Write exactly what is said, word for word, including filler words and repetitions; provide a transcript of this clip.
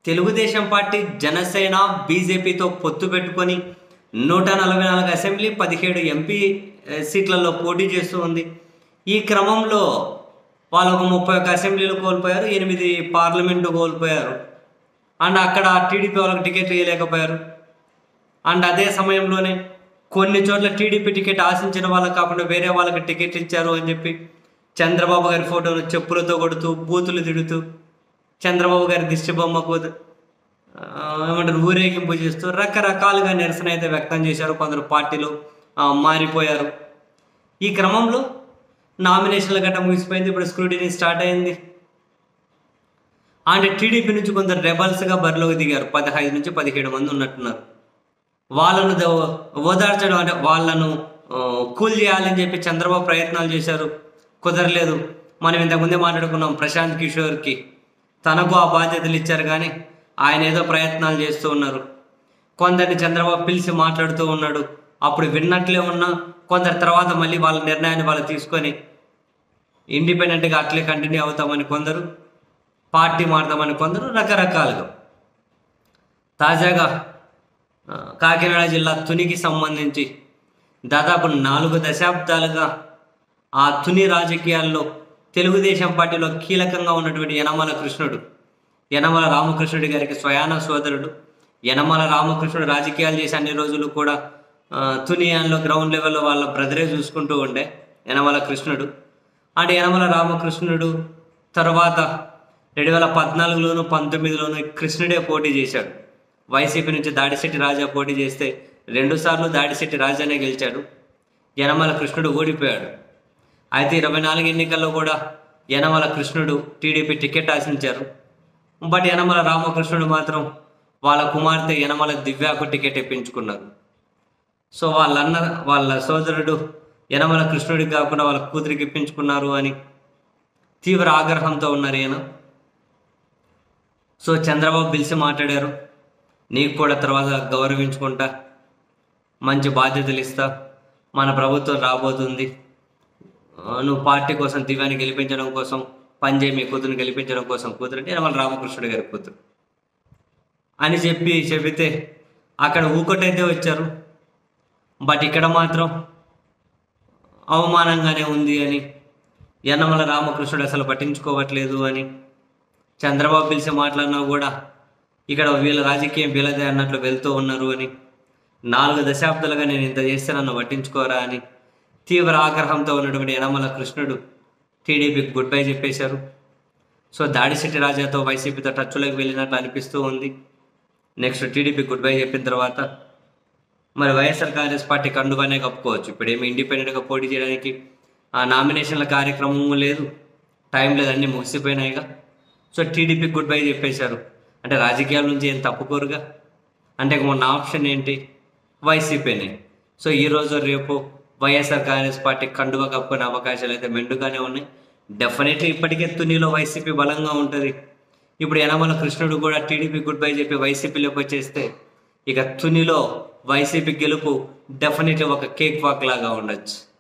Telugu Desam party Janasena బీజేపీతో పొత్తు పెట్టుకొని నూట నలభై నాలుగు అసెంబ్లీ పదిహేడు ఎంపీ సీట్లలో పోటీ చేస్తూ ఉంది. ఈ క్రమంలో వాళ్ళు ఒక ముప్పై ఒక్క అసెంబ్లీలు కోల్పోయారు, ఎనిమిది పార్లమెంటు కోల్పోయారు. అండ్ అక్కడ టీడీపీ వాళ్ళకి టికెట్ ఇవ్వలేకపోయారు. అండ్ అదే సమయంలోనే కొన్ని చోట్ల టీడీపీ టికెట్ ఆశించిన వాళ్ళకి కాకుండా వేరే వాళ్ళకి టికెట్ ఇచ్చారు అని చెప్పి చంద్రబాబు గారి ఫోటోను చెప్పులతో కొడుతూ బూతులు తిడుతూ చంద్రబాబు గారి దిష్టి బొమ్మకు ఏమంటారు ఊరేగింపు చేస్తూ రకరకాలుగా నిరసన అయితే వ్యక్తం చేశారు. కొందరు పార్టీలు మారిపోయారు. ఈ క్రమంలో నామినేషన్ల గట్ట ముగిసిపోయింది. ఇప్పుడు స్క్రూటినీ స్టార్ట్ అయింది. అంటే టీడీపీ నుంచి కొందరు రెబల్స్గా బరిలోకి దిగారు. పదహైదు నుంచి పదిహేడు మంది ఉన్నట్టున్నారు. వాళ్ళను ఓదార్చడం అంటే వాళ్ళను కూల్ చేయాలని చెప్పి చంద్రబాబు ప్రయత్నాలు చేశారు. కుదరలేదు. మనం ఇంతకుముందే మాట్లాడుకున్నాం, ప్రశాంత్ కిషోర్కి తనకు ఆ బాధ్యతలు ఇచ్చారు, కానీ ఆయన ఏదో ప్రయత్నాలు చేస్తూ ఉన్నారు. కొందరిని చంద్రబాబు పిలిచి మాట్లాడుతూ ఉన్నాడు. అప్పుడు విన్నట్లే ఉన్నా కొందరి తర్వాత మళ్ళీ వాళ్ళ నిర్ణయాన్ని వాళ్ళు తీసుకొని ఇండిపెండెంట్గా అట్లే కంటిన్యూ అవుతామని కొందరు, పార్టీ మారుతామని కొందరు, రకరకాలుగా. తాజాగా కాకినాడ జిల్లా తునికి సంబంధించి దాదాపు నాలుగు దశాబ్దాలుగా ఆ తుని రాజకీయాల్లో తెలుగుదేశం పార్టీలో కీలకంగా ఉన్నటువంటి యనమల కృష్ణుడు, యనమల రామకృష్ణుడి గారికి స్వయాన సోదరుడు. యనమల రామకృష్ణుడు రాజకీయాలు చేసే అన్ని రోజులు కూడా తునియాన్లో గ్రౌండ్ లెవెల్లో వాళ్ళ బ్రదరే చూసుకుంటూ ఉండే యనమల కృష్ణుడు. అంటే యనమల రామకృష్ణుడు తర్వాత రెండు వేల పద్నాలుగులోను పంతొమ్మిదిలోను కృష్ణుడే పోటీ చేశాడు. వైసీపీ నుంచి దాడిశెట్టి రాజా పోటీ చేస్తే రెండుసార్లు దాడిశెట్టి రాజానే గెలిచాడు. యనమల కృష్ణుడు ఓడిపోయాడు. అయితే ఇరవై నాలుగు ఎన్నికల్లో కూడా యనమల కృష్ణుడు టీడీపీ టికెట్ ఆశించారు. బట్ యనమల రామకృష్ణుడు మాత్రం వాళ్ళ కుమార్తె యనమల దివ్యాకు టికెట్ ఇప్పించుకున్నారు. సో వాళ్ళన్న వాళ్ళ సోదరుడు యనమల కృష్ణుడికి కాకుండా వాళ్ళ కూతురికి ఇప్పించుకున్నారు అని తీవ్ర ఆగ్రహంతో ఉన్నారు ఈయన. సో చంద్రబాబు పిలిచి మాట్లాడారు, నీకు కూడా తర్వాత గౌరవించుకుంటా, మంచి బాధ్యతలు ఇస్తా, మన ప్రభుత్వం రాబోతుంది, నువ్వు పార్టీ కోసం దివ్యాన్ని గెలిపించడం కోసం పనిచేయి, మీ కూతురుని గెలిపించడం కోసం, కూతురు అంటే యనమల రామకృష్ణుడి గారి కూతురు అని చెప్పి చెబితే అక్కడ ఊకొట్టయితే వచ్చారు. బట్ ఇక్కడ మాత్రం అవమానంగానే ఉంది అని, యనమల రామకృష్ణుడు అసలు పట్టించుకోవట్లేదు అని చంద్రబాబు పిలిచి మాట్లాడినా కూడా ఇక్కడ వీళ్ళ రాజకీయం వీళ్ళదే అన్నట్లు వెళ్తూ ఉన్నారు అని, నాలుగు దశాబ్దాలుగా నేను ఇంత చేస్తే నన్ను పట్టించుకోరా అని తీవ్ర ఆగ్రహంతో ఉన్నటువంటి యనమల కృష్ణుడు టీడీపీకి గుడ్ బై చెప్పేశారు. సో దాడిశెట్టి రాజాతో వైసీపీతో టచ్లోకి వెళ్ళినట్లు అనిపిస్తూ ఉంది. నెక్స్ట్ టీడీపీ గుడ్ బై చెప్పిన తర్వాత మరి వైఎస్ఆర్ కాంగ్రెస్ పార్టీ కండుగానే కప్పుకోవచ్చు. ఇప్పుడు ఏమి ఇండిపెండెంట్గా పోటీ చేయడానికి ఆ నామినేషన్ల కార్యక్రమము లేదు, టైం లేదు, అన్నీ ముగిసిపోయినాయిగా. సో టీడీపీకి గుడ్ బై చెప్పేశారు. అంటే రాజకీయాల నుంచి ఏం తప్పుకోరుగా. అంటే మొన్న ఆప్షన్ ఏంటి, వైసీపీని. సో ఈరోజు రేపు వైఎస్ఆర్ కాంగ్రెస్ పార్టీ కండువా కప్పుకునే అవకాశాలు అయితే మెండుగానే ఉన్నాయి. డెఫినెట్లీ ఇప్పటికే తునిలో వైసీపీ బలంగా ఉంటుంది. ఇప్పుడు యనమల కృష్ణుడు కూడా టీడీపీ గుడ్ బై చెప్పి వైసీపీలోకి వచ్చేస్తే ఇక తునిలో వైసీపీ గెలుపు డెఫినెట్లీ ఒక కేక్ వాక్ లాగా ఉండొచ్చు.